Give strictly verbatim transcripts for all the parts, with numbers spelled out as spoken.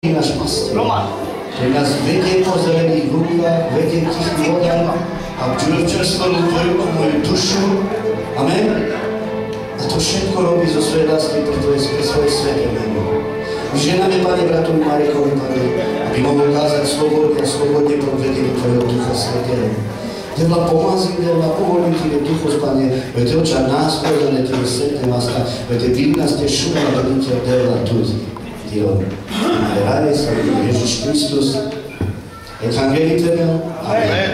náš pastier, ktorý nás vedie po zelených lúkach, vedie k tichým vodám a čerstvenú tvoju a moju dušu. Amen. A to všetko robí zo svojej lásky pre tvoje svoje sveté meno. Ženáme, Pane, bratovi Marekovi, Pane, aby mohol kázať slobodu a slobodne provedenie tvojho Ducha Svetého. Teba pomazím, teba povolím Tebe Duchu, Pane, veď oča nás povedané Tebe sveté láska, veď Ty nás Te šuva a vidíte dela tu. Tyro. Máme ráne sa, Ježiš Kristus. Evangelium Tebe. Amen.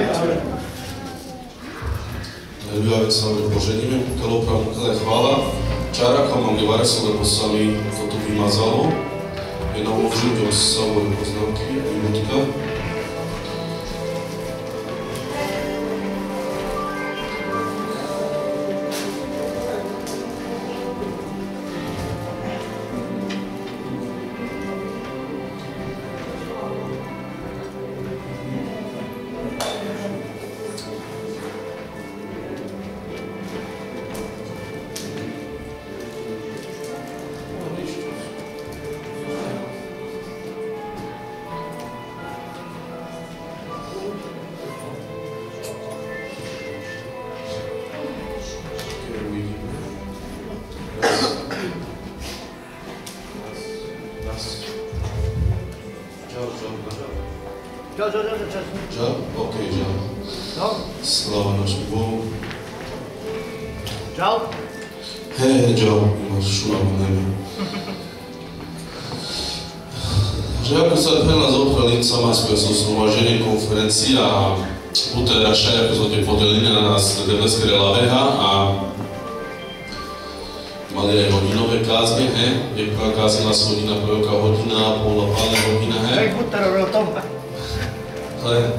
Ľudia, sa vám poženíme, kelo pravom, kele chvála. Čára, kam mám Gevareso, lebo sa mi to tu vymazalo. Je naložím do svojej poznámky, minútka. Čau, čau, čau, čau. Čau? OK, čau. No? Sláva našemu Bohu. Čau? Hej, čau, imaš šunavu nebe. Že ako sa pre nás otvorili samanské zhromaždenie konferencia a bude rašaj, ako sme podelili na nás Devleské Laveha a mali aj hodinové kázne, he? Je prvá kázna nás hodina, prvá hodina, pola pána hodina, he? Hej, buď to robil tomba. Ale,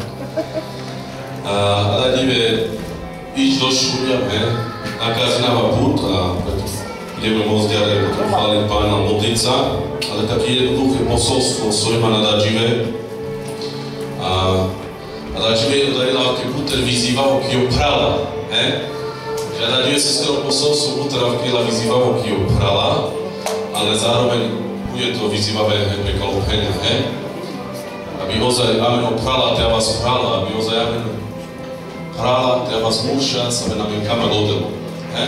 ale dive, ísť do šúria, he, nakázináva put a preto ideme môcť ďalej potom chváliť Pána modliť sa, ale také jednoduché posolstvo svojma na dačive. A, a dačive je darila, keď Buter vyzýval, keď ho prala, he? Že dačive sa skoro posolstvo Butera vkýla vyzýval, keď ho prala, ale zároveň bude to vyzývavé pre kalopenia, he? Aby ozaj Amen prala, tea vás prala, aby ozaj Amen prala, tea vás muša, sa me namen kamel odelo. He?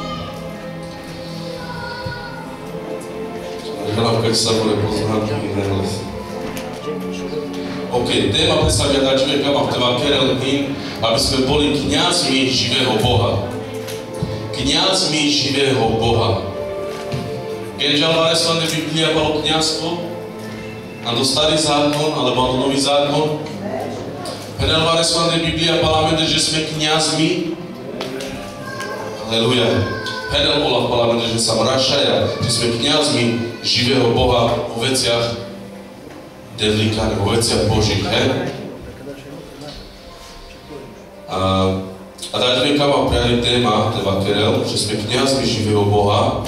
Hlavka, či sa bude poznámky, nevole si. OK, téma predstavia dačíme kama v teba kerel tým, aby sme boli kňazmi živého Boha. Kňazmi živého Boha. Keďže ale svane Biblia bolo kňazstvo, ando starý zákon, alebo ando nový zákon. Penelváre svane Biblia palamende, že sme kňazmi. Aleluja. Penel bola palamende, že sa mrašaja, že sme kňazmi živého Boha vo veciach devlíka, vo veciach Božích, he? A, a dať mi kama priali téma, teba Kerel, že sme kňazmi živého Boha.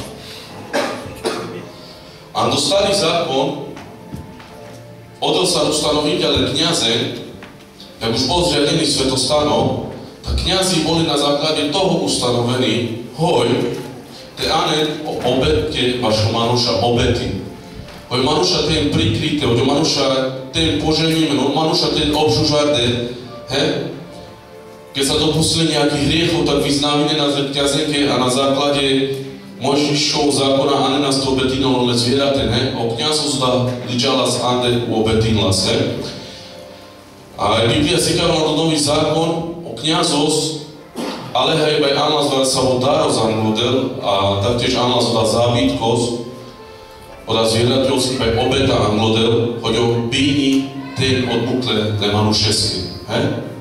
Ando starý zákon odol sa ustanoviť, ale kňaze, jak už bol zriadený svetostanov, tak kňazi boli na základe toho ustanovení, hoj, te ane obete vašho Manuša obety. Hoj Manuša ten prikryte, hoj Manuša ten poženíme, hoj Manuša ten obžužarde, he? Keď sa dopustili nejakých hriechov, tak vyznávine na kňazenke a na základe Mojžišov zákona ane nás to obetinalo le zvieraten, he? O kňazov zda ličala z ande u obetinlas, he? A Biblia si kama do nový zákon o kňazov, ale hej, aj Anlas dá sa ho dározan model a taktiež Anlas dá zábytkos, oda zvierateľský aj obeta model, hoďo bíni ten odbukle le manušesky, he?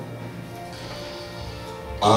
A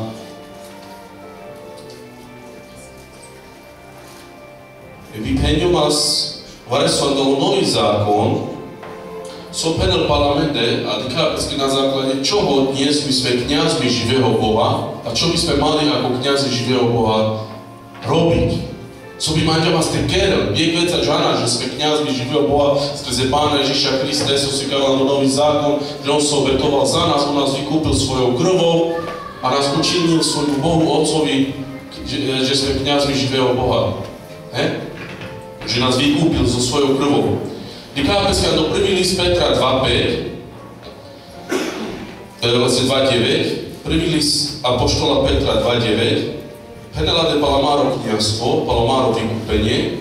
vypenio mas varesvandalo nový zákon, so penel parlamente a dikapesky na základe čoho dnes my sme kňazmi živého Boha a čo by sme mali ako kňazi živého Boha robiť. So by mať vás ten kerel, biek veca žana, že sme kňazmi živého Boha skrze Pána Ježiša Krista, so si kával do nový zákon, že on sa obetoval za nás, on nás vykúpil svojou krvou a nás učinil svojmu Bohu Otcovi, že, že sme kňazmi živého Boha. He? Že nás vykúpil so svojou krvou. Vykápe sa do prvý list Petra dva päť, to je vlastne dva deväť, prvý list Apoštola Petra dva deväť, Penelade Palamáro kniazstvo, Palamáro vykúpenie,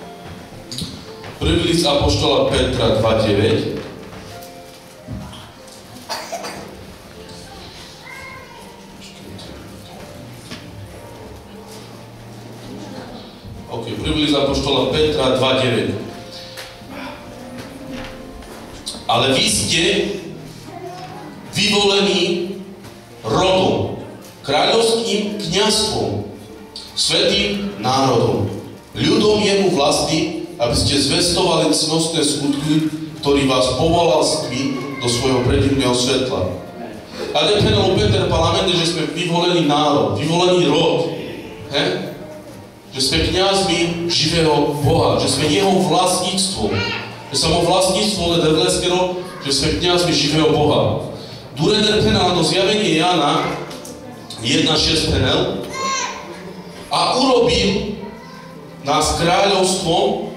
prvý list Apoštola Petra dva deväť, ok, prvý list Apoštola Petra dva deväť. Ale vy ste vyvolení rodom, kráľovským kňazstvom, svätým národom, ľudom jemu vlastný, aby ste zvestovali cnostné skutky, ktorý vás povolal z tmy do svojho predivného svetla. A nepenal Peter parlamente, že sme vyvolení národ, vyvolený rod, he? Že sme kňazmi živého Boha, že sme jeho vlastníctvom. Že samo vlastníctvo lede vleskero, že sme kňazmi živého Boha. Dureder penal do zjavenie Jana jedna šesť penel a urobil nás kráľovstvom,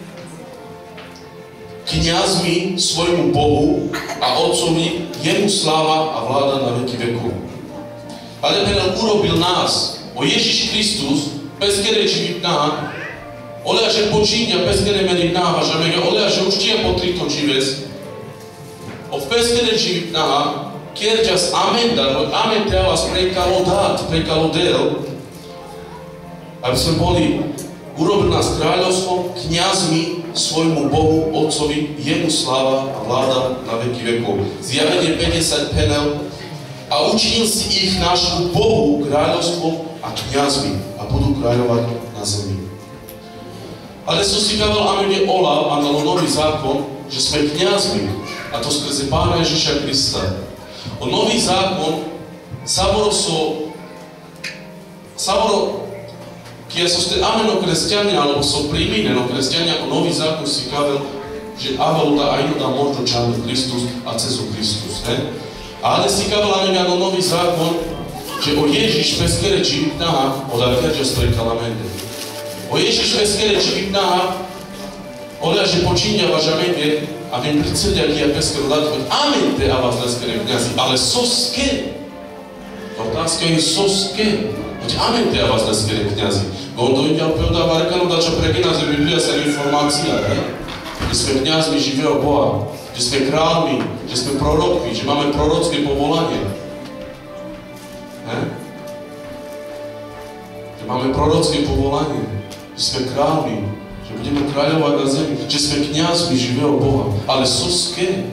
kňazmi svojmu Bohu a Otcovi, jemu sláva a vláda na veky vekov. Ale penal urobil nás, o Ježiš Kristus, bez které živitná, olea že počíňa, bez které menitná, važamega, olea že učtia potri to žives, o bez které živitná, kierťas amen dar, amen te vás prekalo dát, prekalo del, aby sme boli, urobil nás kráľovstvom, kňazmi svojmu Bohu, Otcovi, jemu sláva a vláda na veky vekov. Zjavenie päťdesiat penel a učinil si ich nášmu Bohu kráľovstvom a kňazmi a budú kráľovať na zemi. Ale som si kával amen Ola a dalo nový zákon, že sme kňazmi, a to skrze Pána Ježiša Krista. O nový zákon saboro so saboro kia so ste ameno kresťania alebo so primíneno kresťania ako nový zákon si kavel, že avaluda ajnuda možno čanu Kristus a cezu Kristus, ne? Ale si kavel amen ako nový zákon, že o Ježiš bez kere čivitná od arkaďa strekala mende. O Ježiš bez kere čivitná oda, že počíňa važamente a viem pricrdia, aký ja peskero dať, amen te a vás leskere kňazi, ale soske. Otázka je soske. Veď amen te a vás leskere kňazi. On to ide opäť Varkanu dača pregina, že Biblia sa informácia, ne? Že sme kňazmi živého Boha, že sme kráľmi, že sme prorokmi, že máme prorocké povolanie. Ne? Že máme prorocké povolanie, že sme kráľmi, že budeme kráľovať na zemi, že sme kňazmi živého Boha. Ale soske.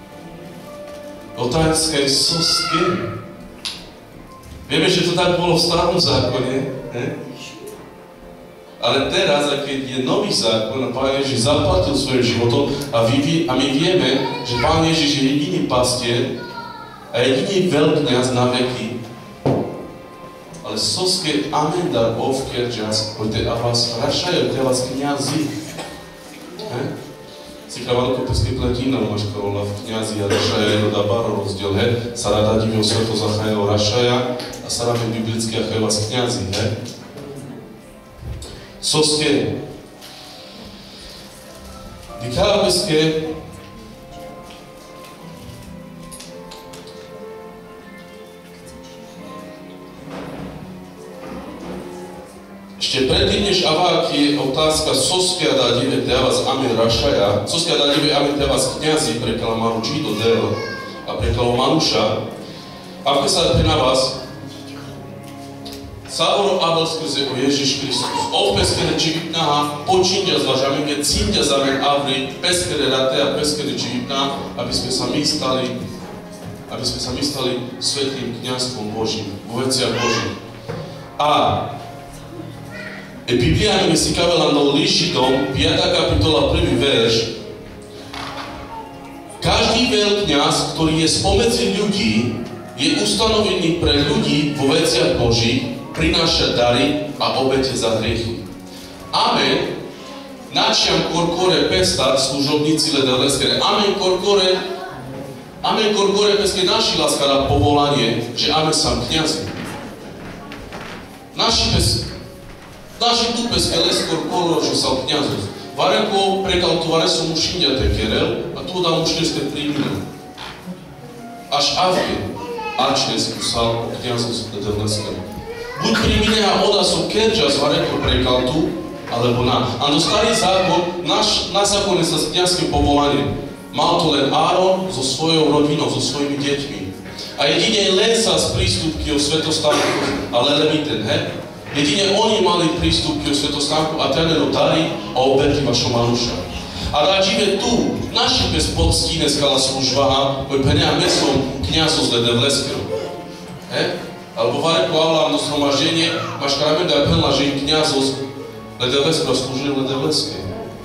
Otázka je soske. Vieme, že to tak bolo v starom zákone, ne? Ale teraz, keď je nový zákon a Pán Ježiš zaplatil svojim životom a, vy, a my vieme, že Pán Ježiš je jediný pastier a jediný veľkňaz na veky. Ale soske amen dar ovkerčas, pojďte a vás rašajú, te vás kňazi. Si kravalko pesky pletína, máš karola v kňazi a rašaja je da baro rozdiel, he? Sara da divio sveto zachajel rašaja a Sara me biblicky a chaj vás kňazi, he? Soske. Dikábeske ešte predtým, než aváky je otázka Soskia dá dive te vás amen rašaja, Soskia dá dive amen te vás kňazi prekala Maru Čido del a prekalo Manuša, avke sa pre na vás Saboro Abel skrze o Ježiš Kristus. O peskere čivitná, počindia zvažame, keď cindia za men Avri, peskere rate a peskere čivitná, aby sme sa my stali, aby sme sa my stali svätým kňazstvom Božím, vo veciach Božích. A e Biblia mi si kavela do Líšitom, piata kapitola, prvý verš. Každý veľkňaz, ktorý je spomedzi ľudí, je ustanovený pre ľudí vo veciach Božích, prináša dary a obete za hriechy. Amen. Načiam korkore pestať služobníci leda leskere. Amen korkore. Amen korkore peske naši laskara povolanie, že amen sam kňazi. Naši pes, naši tu peske leskor koro, že sam kňazov. Вареко прекалтуване со мушињата керел, а ту да мушинсте примиле. Аш авке, ачне скусал књазот Ледевлескиот. Буд приминеа ода со керџас вареко прекалту, alebo на. Ando starý zákon, náš, náš zákon je sa s kňazským povolaním. Mal to len Áron so svojou rodinou, so svojimi deťmi. A jedine len sa z prístupky o svetostánku, ale leviten, he? Jedine oni mali prístupky o svetostánku a tenero dali a obetli vašo manuša. A radžive tu, naši bezpoctíne skala služba, koji penea mesom kňazo z Ledevleského. He? Alebo vareko avla na sromaždenie, máš karamenda penla, že im kňazo Ledevleského slúžil Ledevleské.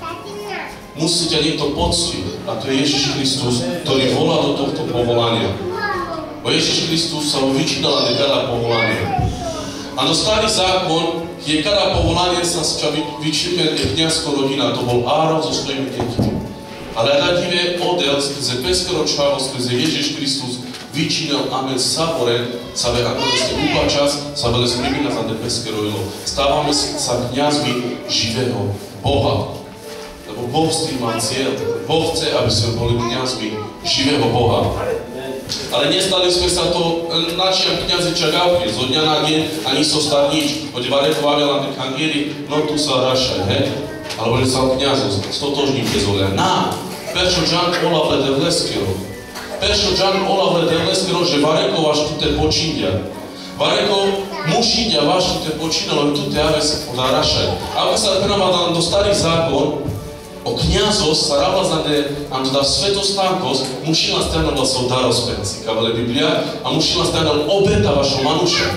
Musí ťa niekto poctiť, a to je Ježiš Kristus, ktorý volá do tohto povolania. Bo Ježiš Kristus sa ho vyčínal na kada povolania. A no starý zákon, je kada povolanie sa vyčíme kňazská rodina, to bol Áron so svojimi deťmi. Ale radivé odel skrze peskoro čavo, skrze Ježiš Kristus vyčínal amen saboren, sa ve ako ste úpa čas, sa vele sprimina za nebeskero ilo. Stávame sa kňazmi živého Boha. Lebo Boh s tým má cieľ. Boh chce, aby sme boli kňazmi živého Boha. Ale nestali sme sa to načiam kňazi čagávky, zo dňa na deň a niso star nič. Hoď vareko avela nek angeli, no tu sa rašaj, he? Alebo že sa kňazov, stotožníte zole. Na, perčo Jan Olaf Ledevleského. Peršo Jan Olaf Ledevleského, že vareko vaš tu te počinja. Vareko mušinja vaš tu te počinja, lebo tu te aves odarašaj. Ako sa prenavada do starý zákon, o kňazos sa ravlazade am to da svetostánkos, mušila stanala sa odarospenci, kavale Biblia, a mušila stanala obeta vašo manuša.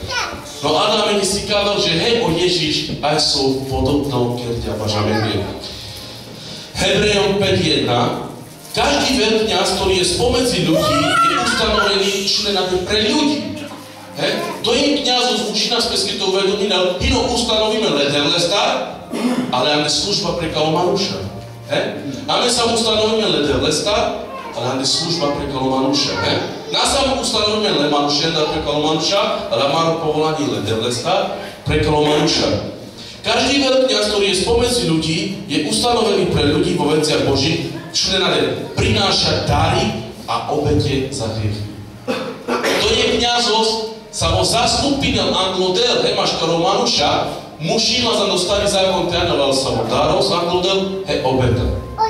No Adam mi si kával, že hej, o Ježiš, aj sú podobnou kerťa važamenie. Hebrejom päť jedna. Každý veľkňaz, ktorý je spomedzi ľudí, je ustanovený členami pre ľudí. He? To je kňazov z Mušina spesky to uvedomínal, hino ustanovíme Ledevlesta, ale ane služba pre Kalomanuša. He? Ame sam ustanovíme Ledevlesta, ale ane služba pre Kalomanuša. He? Nás sam ustanovíme Lemanušenda pre Kalomanuša, ale máme povolaní Ledevlesta pre Kalomanuša. Každý veľkňaz, ktorý je spomedzi ľudí, je ustanovený pre ľudí vo veciach Božích, členade prináša dary a obete za hriechy. To je kňazos, sa vo zastupinel anglodel, hemáš Kalomanuša, mušila za do starý zákon teanoval sa vo daros anglodel, he obeta.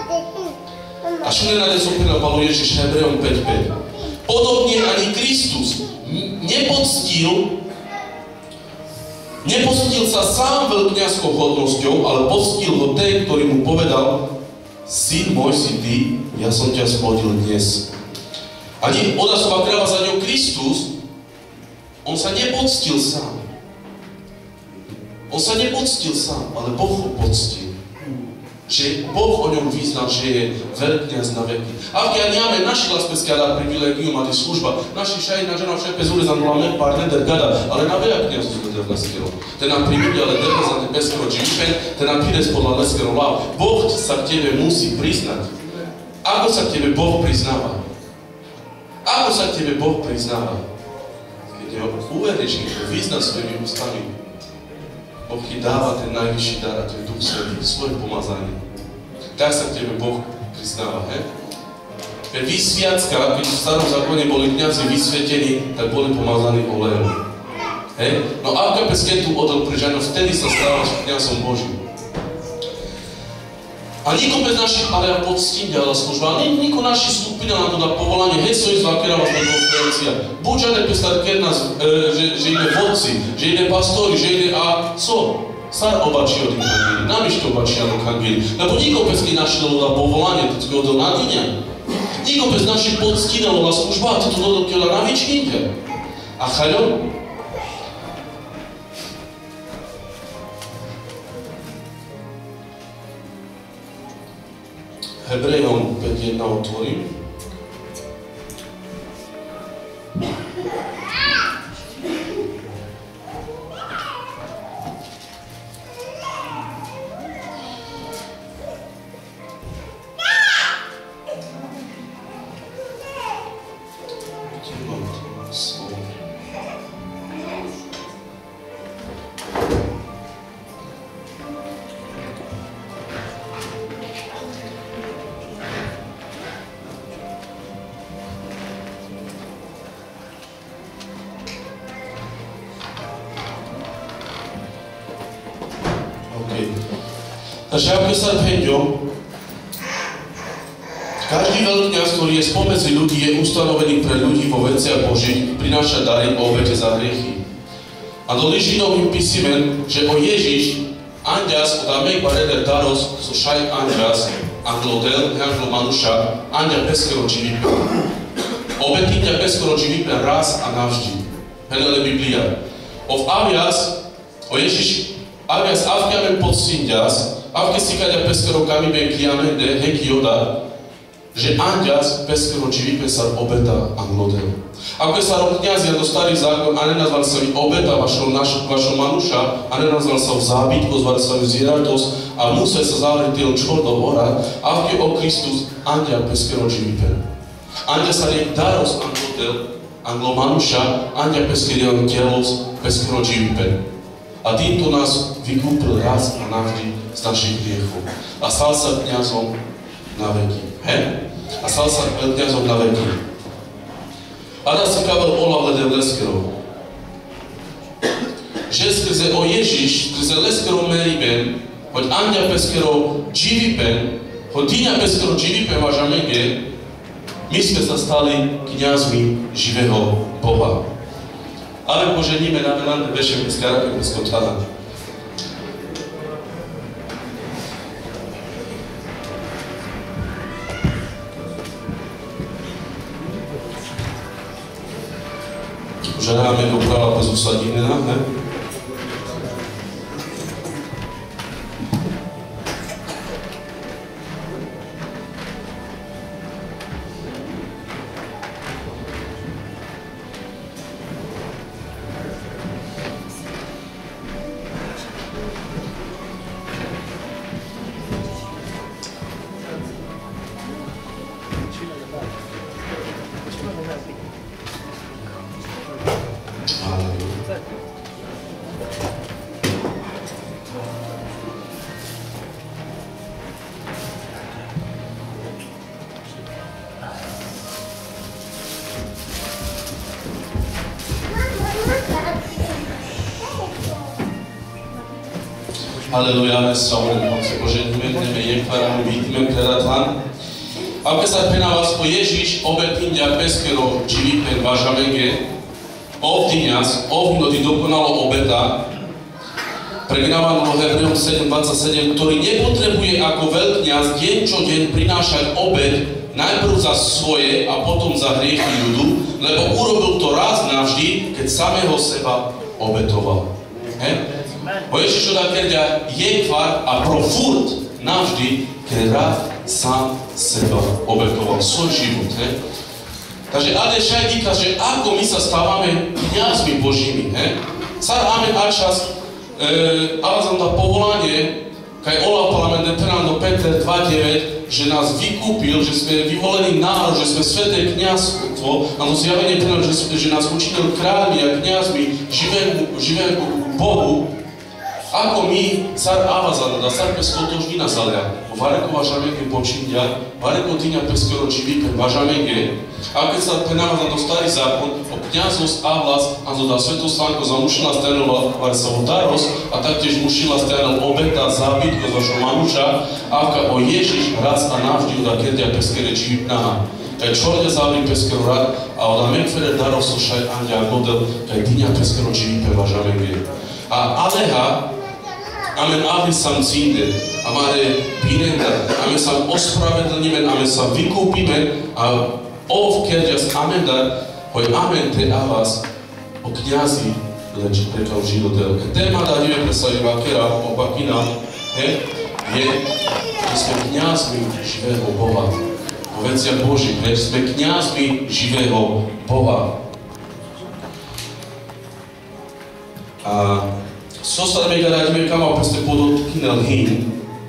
A členade zopinel Palo Ježiš Hebrejom päť päť. Podobne ani Kristus nepoctil Nepoctil sa sám veľkňazskou hodnosťou, ale poctil ho ten, ktorý mu povedal: Syn môj si ty, ja som ťa splodil dnes. Ani odasova kráva za ňou Kristus, on sa nepoctil sám. On sa nepoctil sám, ale Boh ho poctil. Že Boh o ňom vyznal, že je veľkňaz na veky. Avke ja nemáme naši laspeská dá privilegium a služba. Naši šajina žena všepe zúre za nulame pár neder gada, ale na veľa kňazu z Ledevleského. Ten nám prividia Ledevle za nebeského džipen, ten nám pídes podľa Leského láv. Boh sa k tebe musí priznať. Ako sa k tebe Boh priznáva? Ako sa k tebe Boh priznáva? Keď ho uveríš, keď ho vyzná svojimi ústami, Boh ti dáva ten najvyšší dar, a to je Duch Svätý, svoje pomazanie. Tak sa k tebe Boh priznáva, he? Keď vy sviacka, keď v starom zákone boli kňazi vysvetení, tak boli pomazaní olejom. Hej? No a keď keď tu odol prižano, vtedy sa stávaš kňazom Božím. A niko bez našich, ale ja poctím ďalá služba, ale niko naši skupina na to dá povolanie, hej, svoj zvakera vás na konferencia. Buď žádne pestar, keď nás, e, že, že ide vodci, že ide pastori, že ide a co? Sar obačí od Evangélii, namiž to obačí od Evangélii. Lebo niko bez keď naši dá povolanie, to je od nadenia. Niko bez našich poctím dá služba, to je od kjela na vyčnite. A chaľom? Hebrejom päť jedna otvorím. Takže ako sa penďom, každý veľkňaz, ktorý je spomedzi ľudí, je ustanovený pre ľudí vo veciach Božích, prináša dary o obete za hriechy. A do Židovým písmen, že o Ježiš, Andias, od Amej Bareder Daros, so Šaj Andias, Anglodel, Anglo Manuša, Andia Peskero Čivipe. Obetinja Peskero Čivipe raz a navždy. Henele Biblia. O Avias, o Ježiš, Avias Avkiamen podsindias, Avke Sikadia Peskero Kamiben Kiamende, Heki Joda, že Andias Peskero Čivipe sa obeta Anglodel. Ako sa kňazia do starý zákon a nenazval sa i obeta vašho, naš, vašho manuša a nenazval sa v zábytku, zval sa v zieratosť a musel sa zavrieť tým čordom ora, avke o Kristus Andia Peskero Čivipe. Andia sa riek daros Anglodel, Anglo manuša, Andia Peskero Tielos, Peskero Čivipe. A týmto nás vykúpil raz a navždy z našich hriechov. A stal sa kňazom na veky. He? A stal sa kňazom na veky. A da si kabel Olav Lede Leskerov. Že skrze o Ježiš, skrze Leskerov Meriben, hoď Andia Peskerov Dživipen, hoď Dýňa Peskerov Dživipen Važamenge, my sme sa stali kňazmi živého Boha. Ale poženíme na Melande Bešem Peskarake Peskotana. Želáme do práva bez usadinena, ne? Halleluja, slávne Bože, požehníme, ideme jekvaru, vidíme predatlan. Ako sa pena vás po Ježiš, obetindia Peskero, Čivipen, Važamenge, ovdiniac, ovno ty dokonalo obeta, pregnávaného Hebrejom sedem dvadsaťsedem, ktorý nepotrebuje ako veľkňaz deň čo deň prinášať obet, najprv za svoje a potom za hriechy ľudu, lebo urobil to raz navždy, keď samého seba obetoval. He? O Ježišu da kerďa jekvar a pro furt navždy, keď rád sám seba obetoval svoj život. He? Takže ale šaj díka, že ako my sa stávame kňazmi Božími. He? Sar amen ačas, e, ale som to povolanie, kaj Ola Parlamente Fernando Peter dva deväť, že nás vykúpil, že sme vyvolení národ, že sme sveté kňazstvo, a to zjavenie Fernando, že, že nás učinil kráľmi a kňazmi živému, živému Bohu. Ako my, car Avazana, da car Peskotož Vinasalia, o Vareko Važamenge počindia, Vareko Dýňa Peskero Čivipen Važamenge, a keď sa penávazan do starý zákon, o kňazosť Avlas, a zo da Svetoslanko za mušila stenova Varsa Daros, a taktiež mušila stenov obeta, zábytko za Šomanuša, aka o Ježiš raz a navždy da kerdia Peskere Čivipnaha. Kaj čorňa závri Peskero rad, a od Amekfere Daros so šaj Andia model, kaj Dýňa Peskero Čivipen Važamenge. A Aleha, amen avi sam cinde, amare pinenda, amen sam ospravedlníme, amen sa vykúpime a ov kerďas amen dar, hoj amen te avas o kňazi leč rekal životel. Téma da dive presajivá kera opakina, he, je, že sme kňazmi živého Boha. Po veciach Božích, že sme kňazmi živého Boha. A Sostaneme ga radíme kama peste podotkinal hin.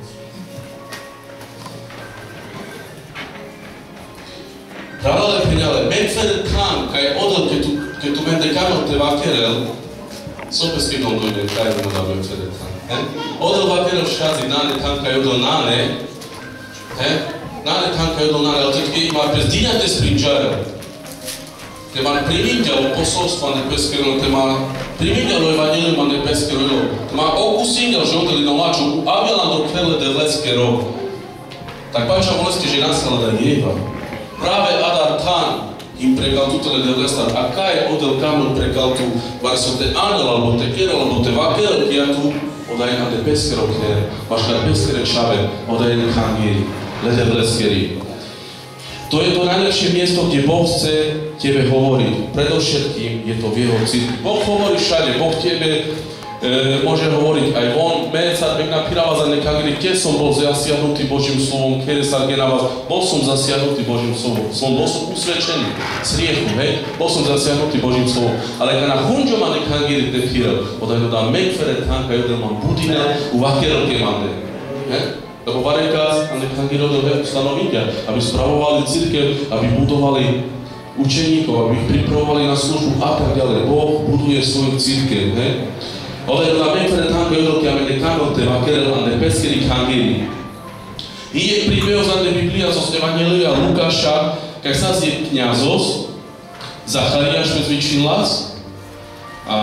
Pralale penale, medfere kam, kaj odel, ke tu mende kamo te vakerel, so peste non dojde, kaj mu da medfere kam. Odel vakerel škazi nane kam, kaj odel nane, nane kam, kaj odel nane, ale tetke ima pes dinate sprinčarel. Te man priminjal posolstva ne peskero, te ma Primiteľo evanjelium a nebeskero. Ma okusingel žodeli domaču, avilan do kvele devleskero. Tak pača bolesti, že nasala da jeva. Prave Adar Khan im prekal tutele devlestar. A kaj odel kamun prekal tu, var so te anel, alebo te kjer, alebo te vaker, kjer tu, odaj na nebeskero kjer, vaš na nebeskere čave, odaj na kangiri, le devleskeri. To je to najlepšie miesto, kde Boh chce tebe hovoriť. Predovšetkým je to v jeho cirkvi. Boh hovorí všade, Boh tebe e, môže hovoriť aj on. Mene sa tak napíráva za nekagri, keď som bol zasiahnutý Božím slovom, keď sa na vás, bol som zasiahnutý Božím slovom. Som bol som usvedčený z hriechu, hej? Bol som zasiahnutý Božím slovom. Ale keď na hunďo ma nekagri tefirel, odaj to dá mekfere tanka, jeden mám budina, uvakerelke mande. Hej? Lebo Varenka a nekangirov do stanovitia, aby spravovali cirkev, aby budovali učeníkov, aby ich pripravovali na službu a tak ďalej. Boh buduje svoju cirkev, hej? Ale na mekfere tanka jodoke a menekanote vakerel a nebeskeri kangiri. I je príbehov za Biblia zo Evanjelia Lukáša, keď sa zje kňazos, Zachariáš bezvyčný las a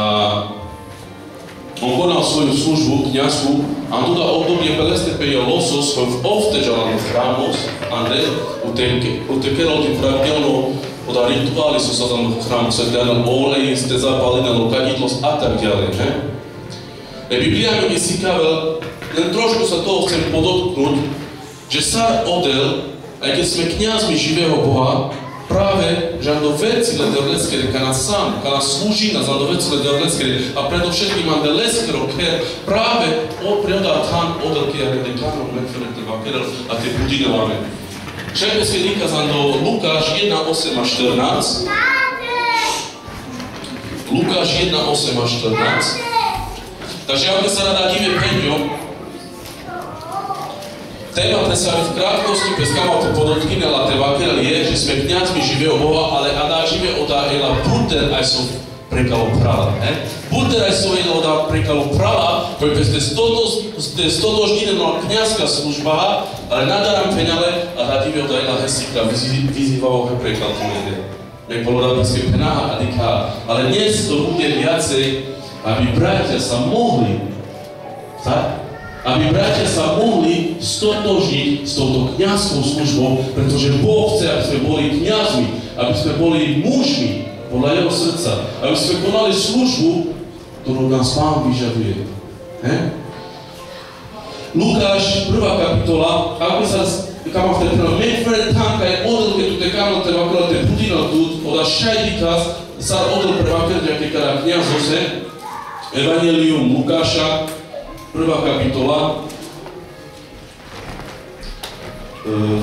on konal svoju službu kňazku a tuda obdobie pelestepejo losos v ovteđalanom hrámos, ande utekerol tým pravidelno oda rituály sú sa tam v chrámu, sa dali olej, ste zapali na kadidlos a tak ďalej, že? E Biblia mi vysíkavel, len trošku sa toho chcem podotknúť, že sa odel, aj keď sme kňazmi živého Boha, práve, že do veci le devleskere, kad nas sam, kad nas služi nas do veci le devleskere, a predovšetkým man devleskero, ker práve on preodal tam odel, kjer je dekanom mekferete vakerel, a te budine lame. Šepe se nikazan do Lukáš jedna osem a štrnásť. Lukáš jedna osem a štrnásť. Takže ako sa rada dive penjom, téma predstaviť v krátkosti, bez kama to podotkynela tevakel je, že sme kňazmi živého Boha, ale Adá žive odá ela buter aj som prekalo prala. Eh? Buter aj som ela odá prekalo prala, protože ste stotožnina kňazská služba, ale nadaram penale a Adá žive odá ela hesika vyzývavo he prekal tým. Nek bolo dábinské penáha a dýká. Ale dnes to bude viacej, aby bratia sa mohli, tak? Aby bratia sa mohli stotožniť s touto kňazskou službou, pretože Boh chce, aby sme boli kňazmi, aby sme boli mužmi podľa jeho srdca, aby sme konali službu, ktorú nás Pán vyžaduje. He? Lukáš, prvá kapitola, ako sa kama v tej prvej mekfere tanka je odel, keď tu te kamo treba krola te budino tu, oda šajdikaz, sa odel prvá keď kada kňazose, Evangelium Lukáša, prvá kapitola, uh,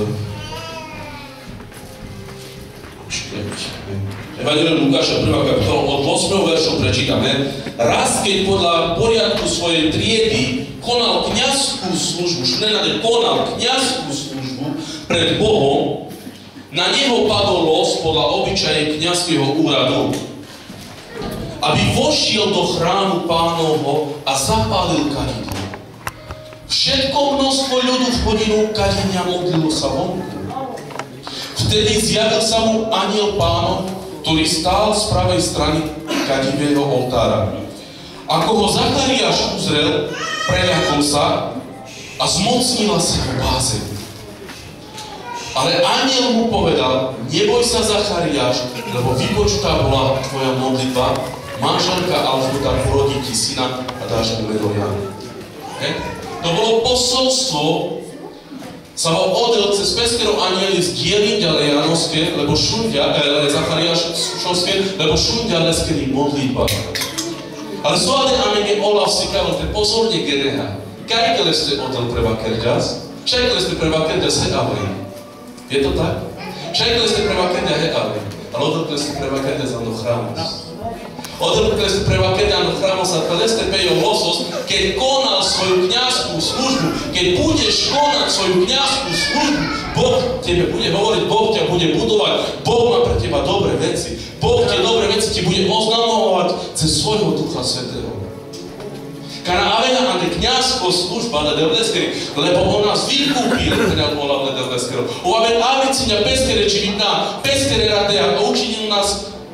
Evangelium Lukáša, prvá kapitola, od ôsmeho veršu prečítame. Raz, keď podľa poriadku svojej triedy konal kňazskú službu, šmenade konal kňazskú službu pred Bohom, na neho padol los podľa obyčaje kňazského úradu, aby vošiel do chrámu Pánovho a zapálil kadidlo. Všetko množstvo ľudu v hodinu kadenia modlilo sa vonku. Vtedy zjavil sa mu anjel Pánov, ktorý stál z pravej strany kadivého oltára. Ako ho Zachariáš uzrel, preľakol sa a zmocnila sa ho bázeň. Ale anjel mu povedal, neboj sa Zachariáš, lebo vypočutá bola tvoja modlitba, manželka Alžbeta porodí ti syna a dáš mu meno Jan. To bolo posolstvo, sa ho odel cez peskero anieli zdieľi ďalej Janoské, lebo šundia, eh, Zachariáš šovské, lebo šundia leskeri modlitba. Ale soade amene Olaf si kalo te pozorne geneha. Kajkele ste odel preba kerďas? Šajkele ste preba kerďas he avej. Je to tak? Šajkele ste preba kerďas he avej. Ale odel ste preba kerďas do chrámu. Odrkli ste prevakenia do chrámu sa teleste pejo losos, keď konal svoju kňazskú službu, keď budeš konať svoju kňazskú službu, Boh tebe bude hovoriť, Boh ťa bude budovať, Boh má pre teba dobré veci, Boh tie dobré veci ti bude oznamovať cez svojho Ducha Svätého. Kana avena ande kňazská služba na devleskeri, lebo on nás vykúpil, teda bola na devleskero. O aven avicíňa peskere či vidná, peskere radea a učinil nás Bohu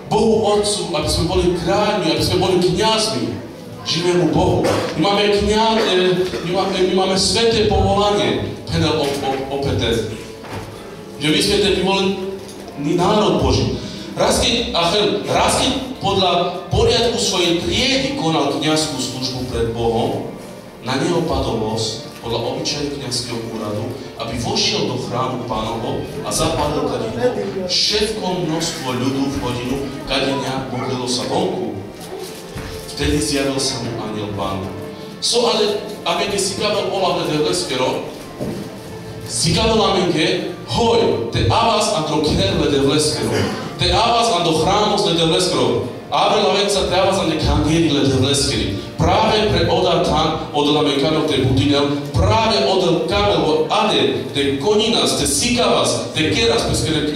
Bohu Otcu, aby sme boli kráľmi, aby sme boli kňazmi živému Bohu. My máme kňaz, my máme, my máme sveté povolanie, Penel Opeter. Že my sme ten vyvolený národ Boží. Raz keď, raz keď podľa poriadku svojej triedy konal kňazskú službu pred Bohom, na neho padol los, podľa obyčaju kňazského úradu, aby vošiel do chrámu Pánovho a zapálil kadidlo. Všetko množstvo ľudu v hodinu kadenia modlilo sa vonku. Vtedy zjavil sa mu aniel Pánu. So ale, amenge si kabel olavne devleskero, si kabel amenge, hoj, te avas andro kerle devleskero, te avas andro chrámos le devleskero, abre la venca te avas ande kangeri le devleskeri. Práve pre oda tam, od lamekanov te budinel, práve od kamelo ade, te koninas, te sikavas, te keras, peskere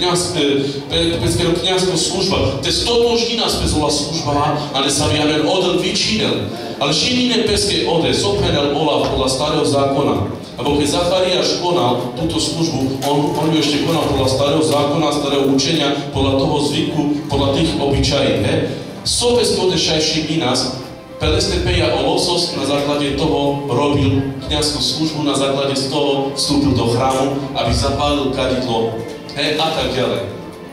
kňazko služba, te stotoždinas pezola služba, ale sa viamen odel vyčinel. Ale šinine peske ode, sopenel Olaf podľa starého zákona. Abo keď Zachariáš konal túto službu, on, on ju ešte konal podľa starého zákona, starého učenia, podľa toho zvyku, podľa tých obyčají. So peske ode šajší inas, Pelestepeja Olosos na základe toho robil kňazskú službu, na základe z toho vstúpil do chrámu, aby zapálil kadidlo, hej, a tak ďalej.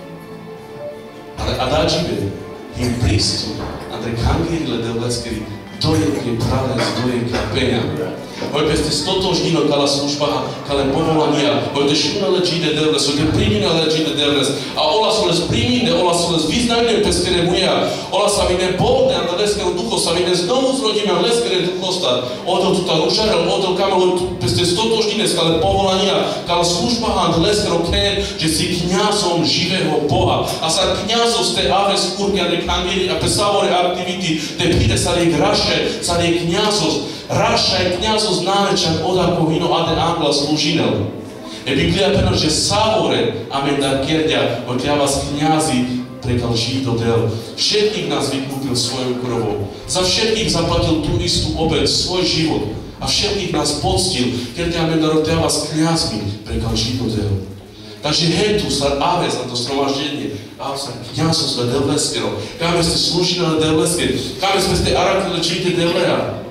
Ale adáčive, im prístup, Andrej Kangerile Devleskeri, dojedne pravec, dojedne penja. Oj, peste stotožnino kala služba, kale povolania, oj, te šunale čide devles, oj, te priminale čide devles, a ola su les primine, ola su les vyznajne peskere muja, ola sa mi ne bolne, anda leskero ducho, sa mi ne znovu zrodíme, leskere duchosta, odel tuta ružarel, odel kamalo, peste stotožnine, kale povolania, kale služba, anda leskero ken, že si kňazom živého Boha, a sa kňazom ste ave skúrky, a ne kangeri, a pesavore aktivity, te pide sa riek raše, sa riek kňazos, Raša je kňazos nárečan od ako vino ade angla slúžinel. Je Biblia peno, že savore amen dar kerdia, od ja vás kňazi prekal žiť do del. Všetkých nás vykúpil svojou krvou. Za všetkých zaplatil tú istú obeť, svoj život. A všetkých nás poctil, kerdia amen dar od ja vás kňazmi prekal žiť do del. Takže hetu sa ave za to stromaždenie. A sa kňazos le devleskero. Kame ste slúžili le devlesker. Kame ste arakili čite devlera.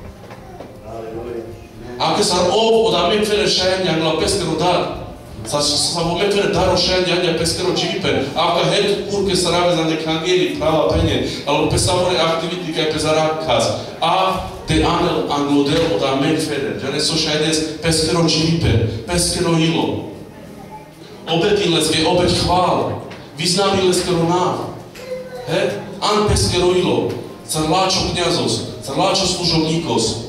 Ако са ов од аметвере шајања на пескаро дар, са са во аметвере даро шајања пескаро джипе, ако хет курке са раве за некангери права пење, ало песаворе активити кај пезарак каз, а те анел англодел од аметвере, ја не со шајдес пескаро джипе, пескаро ило, обети леске, обет хвала, визнали лескаро нав, хет, ан пескаро ило, царлачо књазос, царлачо служовникос,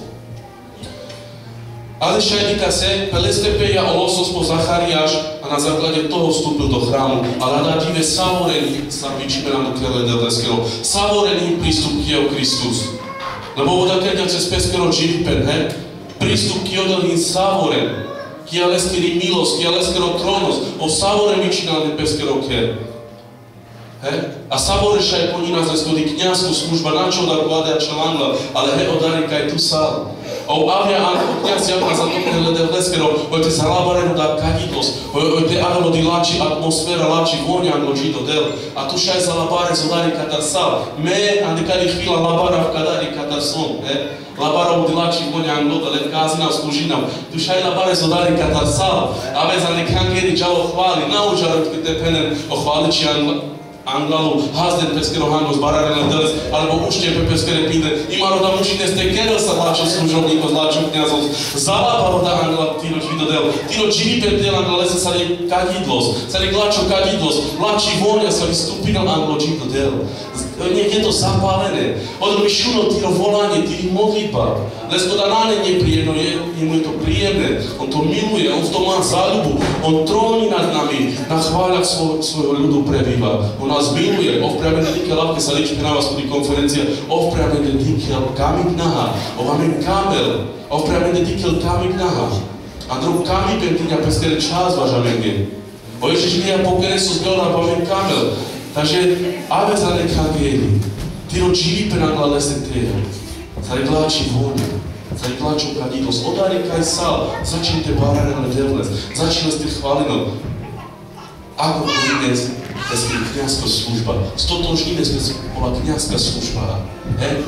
Ale šajnika se, Pelestepeja Olosos po Zachariáš a na základe toho vstúpil do chrámu. Ale nadádive savorený, sa vyčíme nám do Kerle Devleskero, savorený prístup Kiev Kristus. Lebo voda keď cez peskero dživipen, he? Prístup Kiev in savoren, Kia leskeri milos, Kia leskero tronos, o savoren vyčínal peskero Kiev. He? A savore šaj po ní nás skody kňazskú služba, na čo da vlada čelangla, ale he odari kaj tu sal. O avia an kňaz javna za to Kerle Devleskero, oj te zalabarenu da kadidlos, oj te avelo di lači atmosfera, lači vonja anglo čito del, a tu šaj zalabare zodari katar sal, me ande kadi chvíla labara v kadari katar som, he? Labara di lači vonja anglo da len kazina služinam, tu šaj labare zodari katar sal, a vez ande kangeri džalo hvali, naužaru te penen o hvaliči anglo, Anglalu, hazden peskero hangos, bararene deles, alebo ušte pe peskere pinde, imaro da mušine ste kerel sa lačo služovníko, lačo kňazov, zalapalo da Angla, tino čvidodel, tino dživipe del Angla, lese sa li kadidlos, sa li lačo kadidlos, lači vonja sa li stupino Anglo čvidodel. Nech je to zapálené. Od mi šuno tiro volanie, tiro modlitba. Lesko da náne nepríjemno, je, je mu je to príjemné. On to miluje, on v tom má záľubu. On tróni nad nami, na chváľach svoj, svojho ľudu prebýva. On nás miluje. Ovpriamené dikel lavke sa ličí na vás kodi konferencia. Ovpriamené dikel kamik naha. Ovamen kamel. Ovpriamené dikel kamik naha. A drug kamik pentinja peskere čas važamenge. O Ježiš mi ja pokere su zgľada ovamen kamel. Takže ave za nekangeri, tiro dživipe na glale se teho, sa reglači vonja, sa reglaču kadidlos, odari kaj sal, začnite barare na devles, začnite ste hvalino. Ako to dnes bez kňazská služba. Stotožníme sme bola kňazská služba. Hej?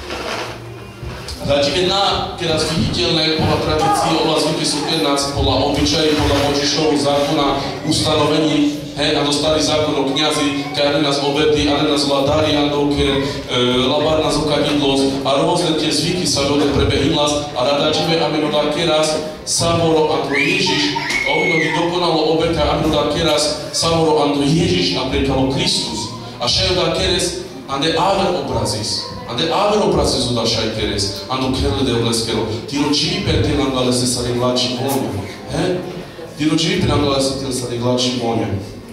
Radíme na, teraz viditeľné podľa tradície, podľa zvyky sú keď nás, podľa obyčají, podľa Mojžišovho zákona, ustanovení, hej, a dostali zákon o kňazi, keď nás obety, ale nás vládali Andovke, labár nás okadidlos a rôzne tie zvyky sa ľudia prebehimlas a radíme, aby no dá keraz samoro Andro Ježiš, a ovinody dokonalo obeta, aby no dá keraz samoro Andro Ježiš a prekalo Kristus. A še dá keres, ande aver obrazis. Ande aver obrazis da šaj keres, ando kerle de obleskero. Tiro čivi per te nam se sa reglači vonje. He? Tiro čivi per nam se sa reglači vonje.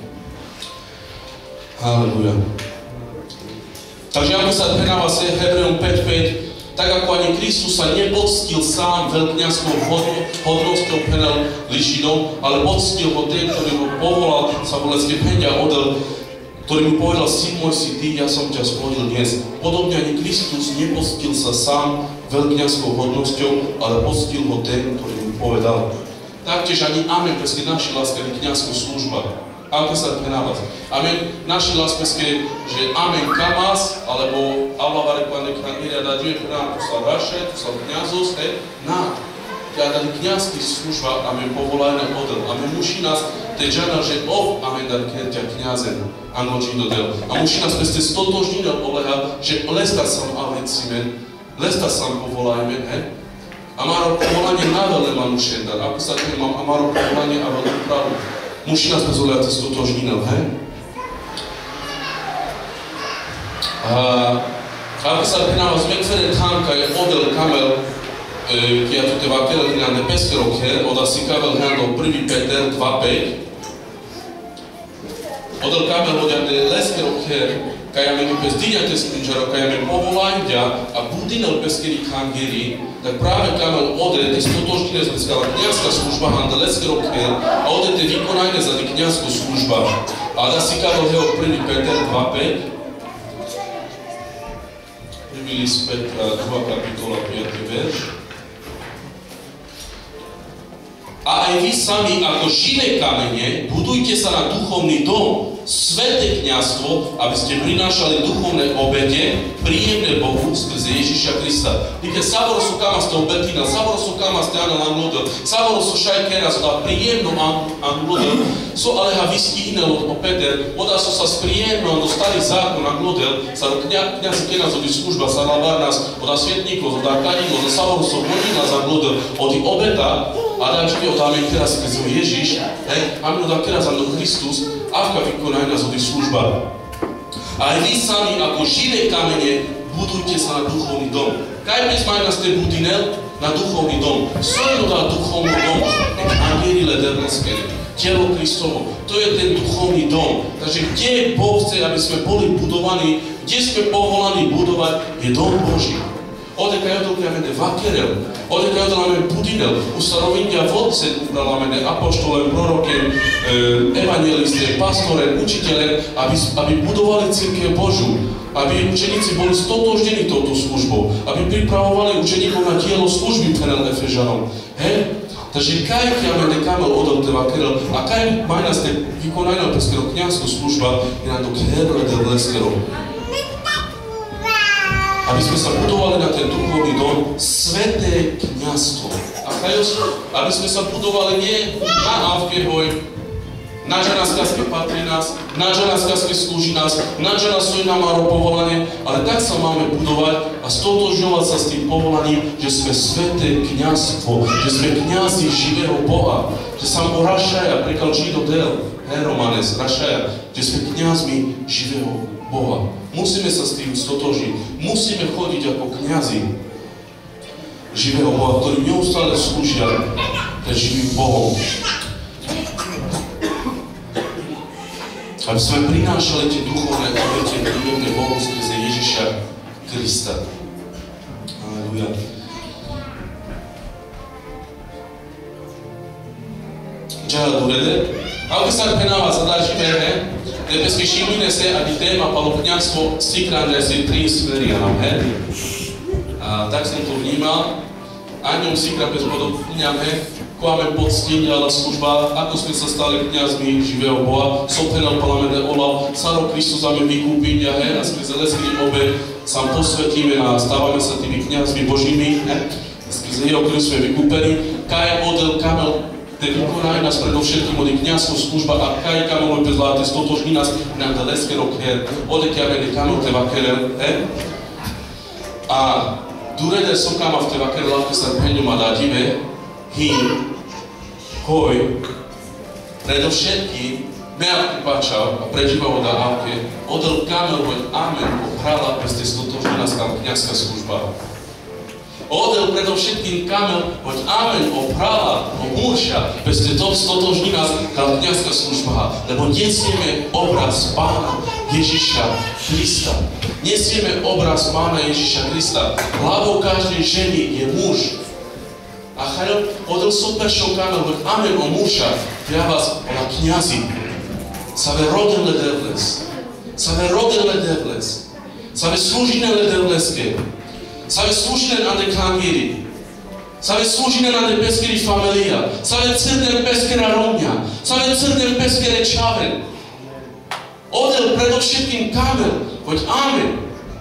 Haleluja. Takže ako sa prenáva se Hebrejom päť päť, tak ako ani Kristus sa nepoctil sám veľkňazskou hodnosťou penal lišinom, ale poctil ho ten, ktorý ho povolal, sa vole stipendia odel, ktorý mu povedal, syn môj si ty, ja som ťa spojil dnes. Podobne ani Kristus nepoctil sa sám veľkňazskou hodnosťou, ale poctil ho ten, ktorý mu povedal. Taktiež ani amen, keď naši láskaví kňazskú služba. Ako sa prenávať. Amen, naši láskaví, že amen kamas, alebo Allah varekvane krangiria da dvije prena, tu sa raše, tu sa kňazos, he, na. Kada kňazský služba, amen, povolajne odel. Amen, muši nás teđana, že ov, amen, dar kerťa kňazen, angoči dodel. A muši nás bez te stotožnine oleha, že lesta sam avecimen, lesta sam povolajme, he. Amaro povolanie na vele manušendar, ako sa tým mám, amaro povolanie a vele pravu. Muši nás bez oleha te stotožnine, he. A ako sa prenava zmekvere tanka je odel kamel, kia tu te vakerali na nebeské roker, oda si kabel handol prvý Peter dva päť. Odel kabel oda te leské roker, kaja me bez dinjate sprinčaro, kaja me povolajnja, a budinel beskeri kangeri, tak práve kabel ode te stotožnine zbeskala kňazská služba handel leské roker, a ode te vykonajne za te kňazskú služba. A da si kabel heo prvý Peter dva päť. Prvý list Petra, druhá kapitola, piaty verš. A aj vy sami ako živé kamene budujte sa na duchovný dom, sveté kňazstvo, aby ste prinášali duchovné obete, príjemné Bohu skrze Ježiša Krista. Víte, savoro sú kamas to obetina, savoro sú kamas te ana anglodel, savoro sú šajkera, sú da príjemno anglodel, sú ale ha viski inel od Peter, oda sú sa spríjemno do starý zákon anglodel, sa do kňazi kenazovi služba, sa labár nás, oda svetníkov, oda kadino, za savoro sú hodina za anglodel, od obeta, a da čiže odáme teraz skrze Ježiš, hej, a my odá teraz do Kristus, avka vykonaj nás od služba. A aj vy sami ako živé kamene budujte sa na duchovný dom. Kaj bez maj nás te budinel na duchovný dom. Co je dodá duchovný dom? Nek angerile derneskere. Telo Kristovo. To je ten duchovný dom. Takže kde Boh chce, aby sme boli budovaní, kde sme povolaní budovať, je dom Boží. Ode kaj odolkujeme de vakerel, ode kaj odolame budinel, ustanovinja vodce upralamene apoštolem, prorokem, e, evangelistem, pastorem, učiteľem, aby, aby budovali cirkev Božu, aby učeníci boli stotožnení touto službou, aby pripravovali učeníkov na dielo služby penel Efežanom. Hej? Takže kaj kiame de kamel odol te vakerel, a kaj maj nás te vykonajna peskero kňazská služba, je na to kerle de leskero. Aby sme sa budovali na ten duchovný dom, sveté kňazstvo. A kajos, aby sme sa budovali nie na avkehoj, na ženaskazke patrí nás, na ženaskazke slúži nás, na ženaskazke nám má povolanie, ale tak sa máme budovať a stotožňovať sa s tým povolaním, že sme sveté kňazstvo, že sme kňazi živého Boha, že sa mu rašaja, prekal Žido del, Heromanes, rašaja, že sme kňazmi živého Boha. Musíme sa s tým stotožiť. Musíme chodiť ako kňazi živého Boha, ktorí neustále slúžia pred živým Bohom. Aby sme prinášali tie duchovné obete príjemné Bohu skrze Ježiša Krista. Aleluja. Čaja durede? Ako sa penáva zadáži verhe, nebeské šimine se ani téma palo kňazstvo stikrande si tri sferianom, he? A tak som to vnímal. A ňom sikra bez podobňam, he? máme poctiť, ale služba, ako sme sa stali kňazmi živého Boha, sotenal palamene ola, Saro Kristus máme vykúpiť a hej, a skrze leský obe sa posvetíme a stávame sa tými kňazmi Božími, hej, skrze jeho krv sme vykúpení, kaj odel kamel, te vykonaj nás predovšetkým od kňazskú služba a kaj kamel bez láte, stotožní nás na da leskero ker, ode kjavene kamel teba kerel, hej, a durede sokama v teba kerel, láte sa peňom a dádive, hým, hoj, predovšetkým, mea pripáčal a prežíval od Ahavke, odel kamel, hoď amen, ohrala bez tej stotožní nás kňazská služba. Odel predovšetkým kamel, hoď amen, ohrala, omúrša, bez tej stotožní nás kňazská služba, lebo nesieme obraz Pána Ježiša Krista. Nesieme obraz Pána Ježiša Krista. Hlavou každej ženy je muž. A chajel, odel super šokamel, hoď amen, omúrša, ja vás ola kňazi. Save rodele devles, save rodele devles, save služine devleske, save služine na de kangiri, save služine na de peskeri familia, save crne peskera romňa, save crne peskere čaven. Odel predovšetkým kamel, hoď amen.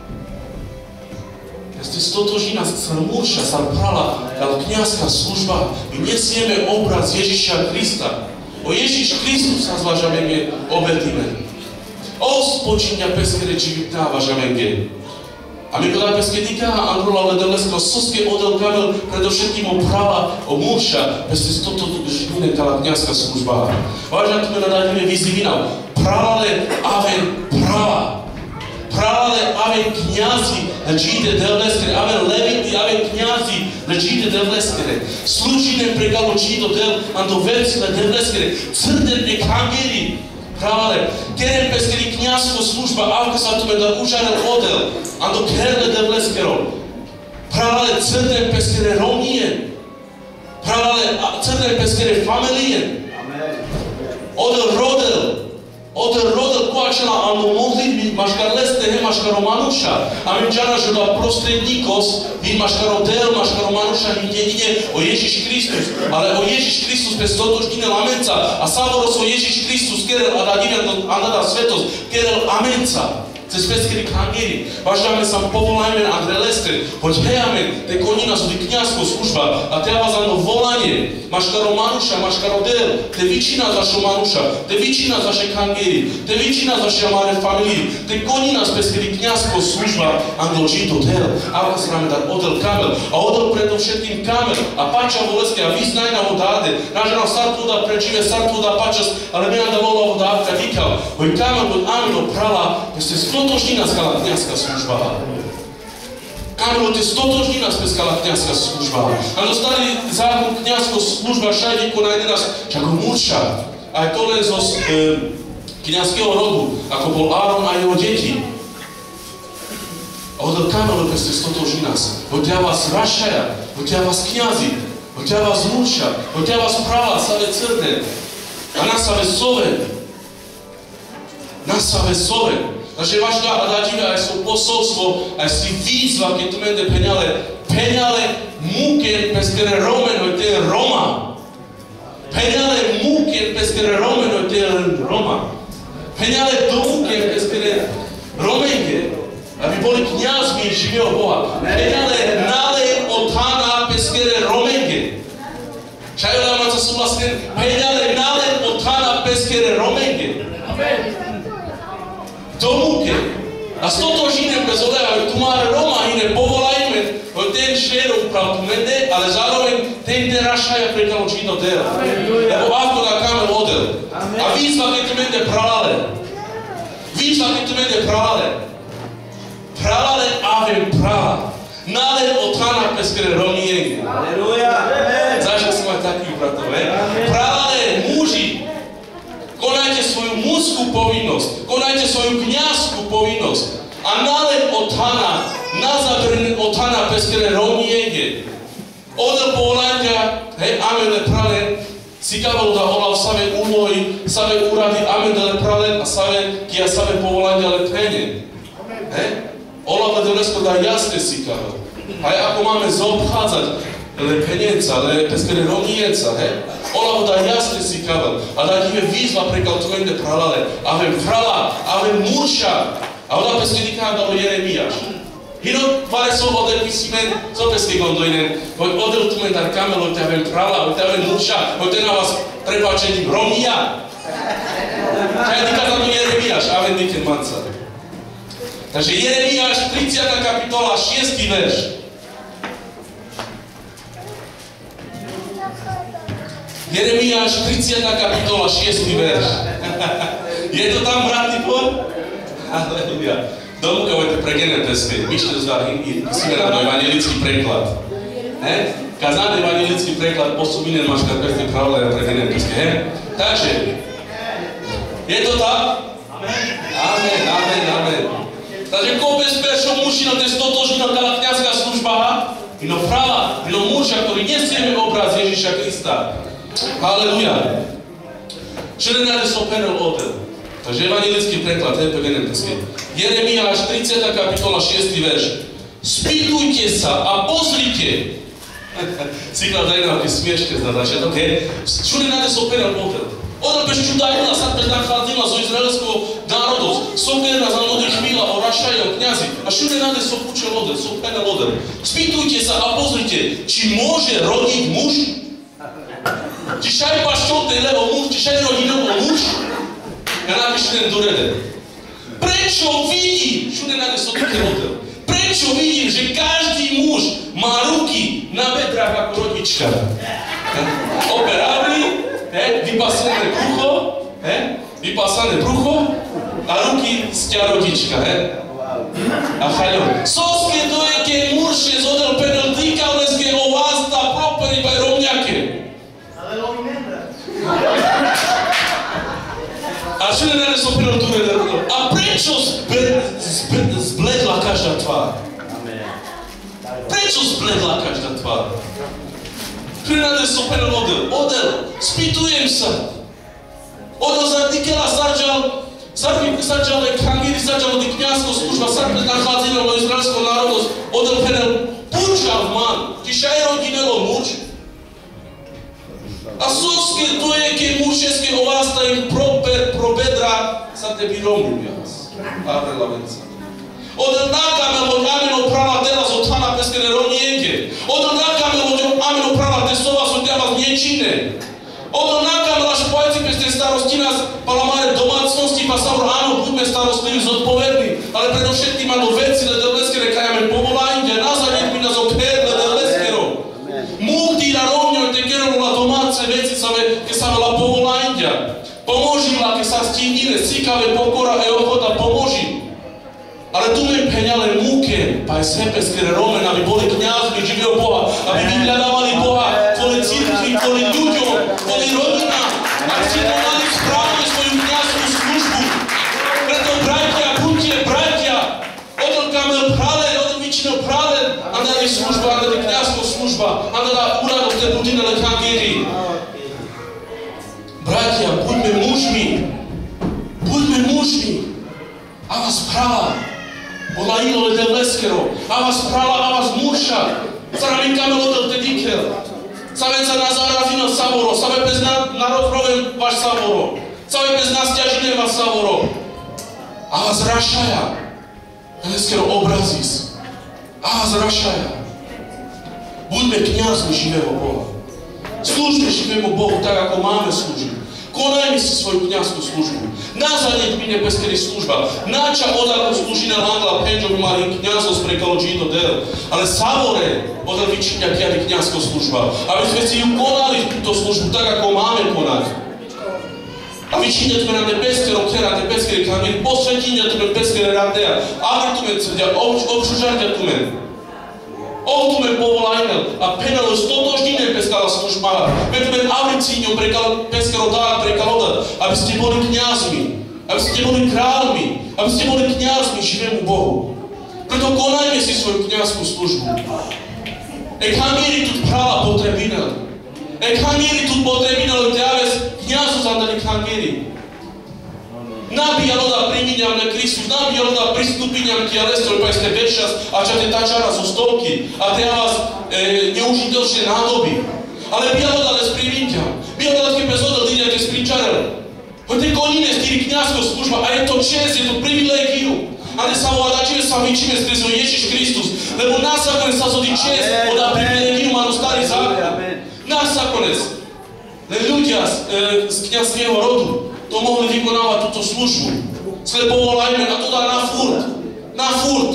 Jeste stotoží nás murša, sa prala, ale kňazská služba, my nesieme obraz Ježiša Krista. O Ježiš Kristus sa zvažamenge obetíme. O spočinja peskere čivitá važamenge. A my goda peskedika a androla ledolesko soske odel kamel predovšetkým o prava, o murša, jeste stotoží kala kňazská služba. Vážna tme nadajme vyzivinav. Prale aven prava. Prale aven kňazi, ležite devleskere, aven leviti, aven kňazi, ležite devleskere. Služine pregalo čito del, ando versile devleskere, crden e kangeri. Prale, keren peskeri kňazko služba, avka sa tome da užarel odel, ando kerle devleskero. Prale, crden peskere romnije. Prale, crden peskere familije. Odel rodel. Odel rodel koačela ando modlitbi maškar leste he maškaro manuša. A mi džana žela prostredníkos, vy maškaro del, maškaro manuša nikde ide o Ježiš Kristus. Ale o Ježiš Kristus bez stotožnine lamenca. A savoros o Ježiš Kristus kerel a da divia a da svetos kerel amenca. Cez peskeri kangeri. Vážame sa povolajme na Andre Lester. Hoď hejame, te konina sú ty kňazko služba. A te vás ando volanie. Maškaro manuša, maškaro del. Te vyčina zašo manuša. Te vyčina zaše kangeri. Te vyčina zaše amare familii. Te konina z peskeri kňazko služba. Ando žito del. A vás ráme dar odel kamel. A odel predovšetkým kamel. A pača voleske. A vyznaj na vodáde. Náže nám sartu da prečive, sartu da pačas. Ale mena da vola vodávka dikal. Hoď kamel, hoď ameno prala. Jeste stotožní nás kala kňazská služba. Áno, to je stotožní nás peskala kňazská služba. A dostali zákon kňazská služba všade konajne nás, čako murša. Aj to len zo e, kňazského rodu, ako bol Áron a jeho deti. A odel kamel, peste stotožní nás. Hoďa vás rašaja, hoďa vás kňazi, hoďa vás murša, hoďa vás prava, save crne. A nás save sove. Nás save sove. Takže vaš da radíme aj svoj posolstvo, aj si výzva, keď tu mende peňale, peňale múken peskere romen, hoď to je Roma. Peňale múken peskere romen, hoď to je Roma. Peňale do múken peskere romenge, aby boli kňazmi živého Boha. Peňale nalej od Hána peskere romenge. Čajová máca sú vlastne, peňale nalej od Hána peskere romenge. Amen. Domúke. A stotožíme bez odeva, tu máre Roma, iné povolajme, ten šero uprav tu mende, ale zároveň ten derašaja prekalo čino dera. Lebo avko da kamel odel. A výzva, keď tu mende pralale. Výzva, keď tu mende pralale. Pralale avem prala. Nale otana peskere romienge. Aleluja. Zašto som aj taký bratov, ne? Pralale muži. Konajte svoju mužskú povinnosť, konajte svoju kňazskú povinnosť. A nale od Hana, na zabrne od Hana peskere romienge. Odel povolania, hej, amen le prale, si kavalo da olav save úlohy, save úrady, amen le prale, a save, kia save povolania le trene. Hej? Olav le donesko da jasne si kavalo. Aj ako máme zaobchádzať, lepenjenca, ale peskere rovnijenca, he? Ona ho da jasne si kaval, a da ime výzva prekal tvojende pralale, avem prala, avem murša, a ona peskere kandalo Jeremiáš. Hino pare so odel pisimen, so peske gondojnen, hoj odel tumen dar kamel, hoj te avem prala, hoj te avem murša, hoj te na vás prepáčením rovnia. Čaj ti kazano Jeremiáš, avem niken manca. Takže Jeremiáš, tridsiata kapitola, šiesty verš. Jeremiáš, tridsiata kapitola, šiesty verš. Je to tam, bratný Boh? Halleluja. Domukavajte pregené peske. Myšte zdá Simeranov evangelický preklad. He? Kazán evangelický preklad posúbinen máš kad peste pravda pregené peske. He? Takže, je to tak? Amen, amen, amen. Takže ko bez peršo mužino te stotožnina kala kňazská služba, ino prava, ino muža, ktorý nesieme obraz Ježiša Krista. Halleluja. Čo nenáde so penel odel. Takže evangelický preklad, hej, pregené peske. Jeremiáš, tridsiata kapitola, šiesty verš. Spýtujte sa a pozrite. Ciklad dajnávky smieške za začiatok, hej. Čo nenáde so penel odel. Odel bez čudajila sa bez nachádzila zo izraelského národov. Sokerna za mnohých chvíľa o Rašaje, o kňazi. A čo nenáde so púčel odel, so penel odel. Spýtujte sa a pozrite, či môže rodiť muž? Či šaj paščote levo muž, či šaj rodí novo muž? Ja napíšem ten dorede. Prečo vidím, všude nájde so také model, prečo vidím, že každý muž má ruky na bedrách ako rodička? Operávny, vypasané brucho, he? vypasané brucho a ruky stia rodička. He? A chaľo. Soske to je, keď muž je zodel penel týkavneské o vás tá properi baj rovňake. Ale lovi nebra. A čo nenáde som penel tu nedárodol? A prečo zbe, zbe, zbledla každá tvár? Prečo zbledla každá tvár? Čo nenáde som penel odel? Odel, spýtujem sa. Odel za dikela sarčal, sarčal je kangiri, sarčal od kňazského služba, sarčal nachádzino do izraelského národosť. Odel penel, púčal man, ti šaj rodinelo muč. A soske to je, keď mužeské ovasta im pro, pro bedra sa tebi romlju jas. Abre lavenca. Odel nakame od ameno prava tela zo tana peskene rovnijenke. Odel nakame od ameno prava tesova zo tela nječine. Odel nakame naš pojci peste starosti nás palamare domácnosti, pa samo áno, buďme starostliví, zodpovední, ale predovšetkým áno veci, da deleskere kajame povolání, kde nazadit mi nás okherle deleskero. Multi na rovňo te kerovala domáce veci, keď sa veľa povolándia. Pomožila, keď sa stíhnile, cíkave pokora e ochota pomoži. Ale tu mi peňale múke, pa je sepeskere Romen, aby boli kňazmi živého Boha, aby vyhľadávali Boha kvôli církvi, kvôli ľuďom, kvôli rodinám, aby si konali správne svoju kňazskú službu. Preto bratia, buďte bratia, odel kamel pralen, odel vyčinil pralen, a dali služba, a dali kňazská služba, a dala úrad od tej budine lekangérii. Bratia, buďme mužmi, buďme mužmi. A vás prala, bola ilole del leskero, a vás prala, a vás muša. Sa mi kamel odel te dikel. Sa veca na zarazino savoro, sa ve bez na, na rozrovem vaš savoro. Sa ve bez nás ťažine vás savoro. A vás rašaja. Leskero obrazis. A vás rašaja. Buďme kňazmi živého Boha. Slúžme živému Bohu tak, ako máme slúžiť. Konajme si svoju kňazskú službu. Nazadeť mi nebeskeri služba. Nača odako slúži na handla penžo by mali kňazosť prekalo džito del. Ale savore odal vyčinja kiali kňazská služba. Aby sme si ju konali túto službu tak, ako máme konať. A vyčinjať me na nebeskero kera, nebeskeri kamín, posvetinjať me nebeskeri radea. Ale tu me crdia, obžužarďa tu me. On tu me povolajnel a penalo stotožnine peskala služba. Veď me avicíňo peskalo dát prekalo dát, aby ste boli kňazmi, aby ste boli kráľmi, aby ste boli kňazmi živému Bohu. Preto konajme si svoju kňazskú službu. E kamíri tu prava potrebinel. E kamíri tu potrebinel ďaves kňazu zadali kamíri. Nabíjalo da primíňam na Kristus, nabíjalo da pristúpiňam k jalestru, pa ste večas a čate tačara zo stovky a te vás e, neužitočne nádoby. Ale bijalo da les primíňam, bijalo da ke bez odol dinjate sprinčarel. Hoďte konine stýri kňazskou služba a je to čest, je to privilegium. A ne samo adačíme sa vyčíme skrze Ježiš Kristus, lebo nás nakonec sa zhodí čest od privilegium a starý zákon. Nás nakonec. Len ľudia z, e, z kňazského rodu to mohli vykonávať túto službu. Sle povolajme a to dá na furt. Na furt.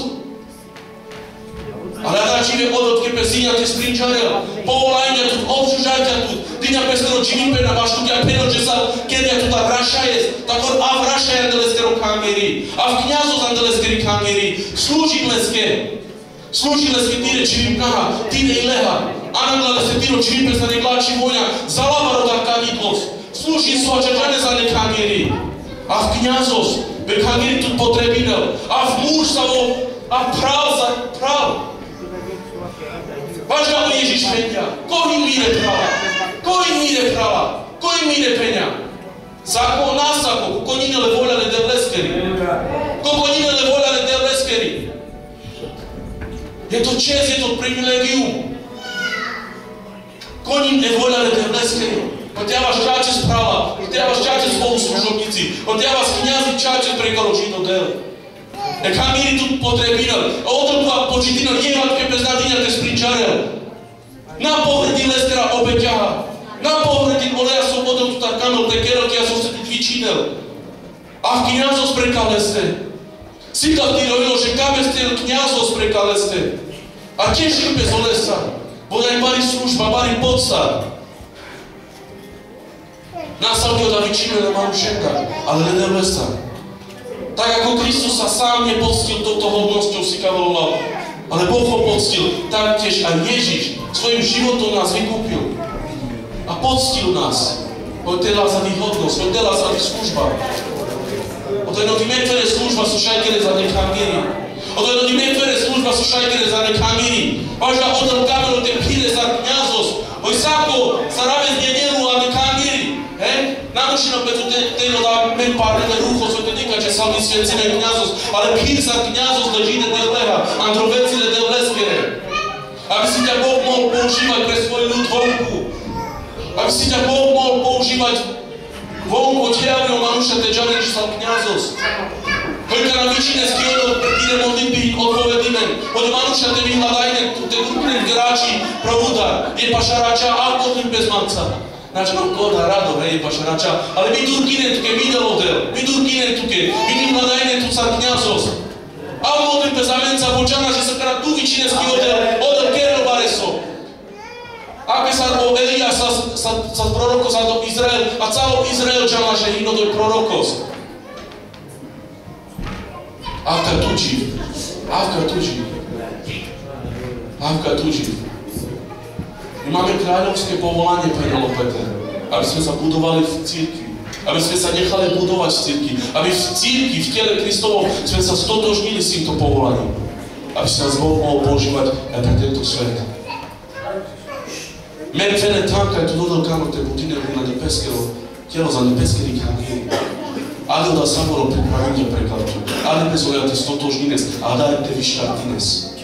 Ale adačíme odod, keďže zíňate sprinčarel. Povolajme tu, obžužajte tu. Dyňa pestero čivipena, máš tu aj peno, že sa kedia tu tá vraša je. Takor a vraša je andeleskero kangeri. A v kňazo z andeleskeri kangeri. Slúži leske. Slúži leske týre čivipnaha, týre ileha. Anangla leske týro čivipesa negláči voňa. Zalabaro da kadidlos. Slúži svačačane za nekangeri. A v kňazos, be kangeri tu potrebinel. A v muž sa vo, a prav za prav. Važga o Ježiš peňa. Ko im mire prava? Ko im mire prava? Ko im mire peňa? Sako nás sako, ko ninele voljale devleskeri. Ko ko ninele voljale devleskeri. Je to čest, je to privilegium. Ko nim ne voljale devleskeri. Odjavaš čače sprava, odjavaš čače spolu služobnici, odjavaš kňazi čače prekaločí do del. E kangiri tu potrebinal, a odol tu a počitinal, jevatke bez nadinjate sprinčarel. Na povredi lestera obeťaha. Na povredi oleja som odol tu tak kamel tekero, tia som se tu vyčinel. A v kňazos prekaleste. Sikal ti rovilo, že kame ste kňazos prekaleste. A tiež bez olesa. Bodaj bari služba, bari podsa. Nás sa od vyčinel na Marušenka, ale ne olesa. Tak ako Kristus sa sám nepoctil touto hodnosťou si kavolal, ale Boh ho poctil, tak tiež aj Ježiš svojim životom nás vykúpil. A poctil nás. Od tela za výhodnosť, od tela za služba. Od jednoty metvere služba sú šajkere za nekangiri. Od jednoty metvere služba sú šajkere za nekangiri. Váža odel kamero te pire za kňazos. Oj sako, sa rave z nedelu a nekangiri. Hej? Namušino petu tejno da men parnele rucho, so te nika, že sa mi svecine kňazos, ale pír za kňazos ležíte devleha, androvecile devleskere. Aby si ťa Boh mohol používať pre svoj ľud vonku. Aby si ťa Boh mohol používať vonku od javného manuša te džane, že sa kňazos. Koľka na vyčine skýodol pre týre modlitby odpovedíme, od manuša te vyhľadajne, te úplne gráči provuda, je pašarača a modlím bez manca. Znači mám koda rado, hej, pašarača, ale my Turkine tuke videodel, my Turkine tuke, my vyhľadajne tu sa kňazos. A modlím bez amenca počana, že sa teda tu vyčinecký odel, odel kerel bareso. Aké sa o Elia sa, sa, sa proroko za do Izrael, a calo Izrael čala, že hino do prorokos. Avka tuči, avka tuči, avka tuči. My máme kráľovské povolanie, Penelope, aby sme sa budovali v cirkvi, aby sme sa nechali budovať v cirkvi, aby v cirkvi, v tele Kristovom sme sa stotožnili s týmto povolaním, aby sa nás Boh mohol používať aj pre tento svet. Merkvene tanka je tu dodal kamo te budine na nebeského, telo za nebeský kangiri. Ali da samoro pripravenie prekalču, ali bez ojate stotožnines, a dajte vyštartines.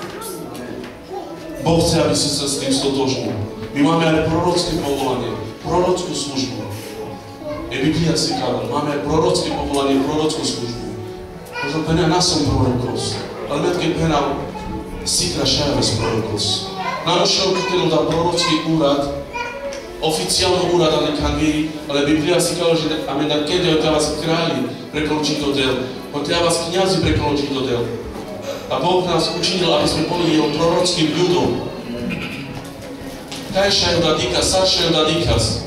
Boh chce, aby si sa s tým stotožnil. My máme aj prorocké povolanie, prorockú službu. Je Biblia si káva, máme aj prorocké povolanie, prorockú službu. Možno penia nás som prorokos, ale metke penia si krašaja bez prorokos. Nám ušiel kytelu dá prorocký úrad, oficiálny úrad, ale kangiri, ale Biblia si káva, že ame da kede od vás králi prekločí do del, od vás kňazi prekločí do del. A Boh nás učinil, aby sme boli jeho prorockým ľudom. Kajšajú da dikas, saršajú da dikas.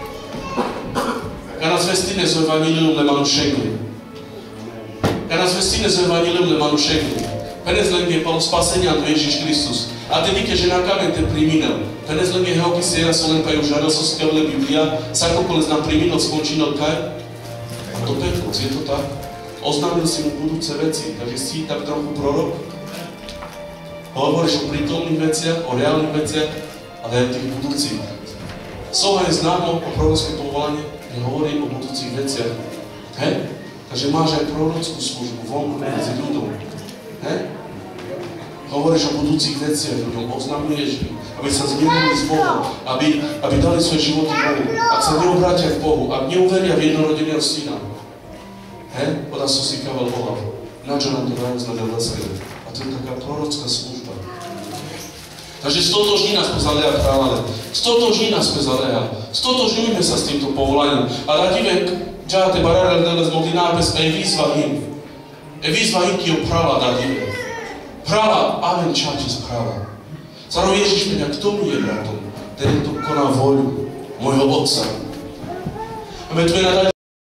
Kad nas vestine z Evangelium le manušegli. Kad nas vestine z Evangelium le manušegli. Penez lenge palo spasenia do Ježiš Kristus. A te dike, že na kamen te priminel. Penez lenge heoki sera solen pa ju žadal so skevle Biblia. Sako kolez nám priminel skončinil kaj. A to Petrus, je to tak? Oznámil si mu budúce veci, takže si tak trochu prorok. Hovoríš o prítomných veciach, o reálnych veciach, ale aj o tých budúcich. Som aj známo o prorocké povolanie, že hovorím o budúcich veciach. Hej? Takže máš aj prorockú službu vonku medzi ľuďom. Hej? Hovoríš o budúcich veciach ľuďom, oznamuješ im, aby sa zmierili s Bohom, aby, aby dali svoje životy Bohu. Ak sa neobrátia k Bohu, ak neuveria v jednorodeného syna. Hej? Ona sosýkaval Boha. Načo nám to dajú znať leskené. A to je taká prorocká služba. Takže stotožní nás Bezalea kráľa, stotožní nás Bezalea, stotožňujme sa s týmto povolaním. A radíme, Giate barare delle smodinapes e výzva im. E výzva im ti oprava radíme. Prava, amen, čáte správa. Zároveň Ježiš mňa, kto mi je bratom? Ten, kto koná voľu mojho Otca. A my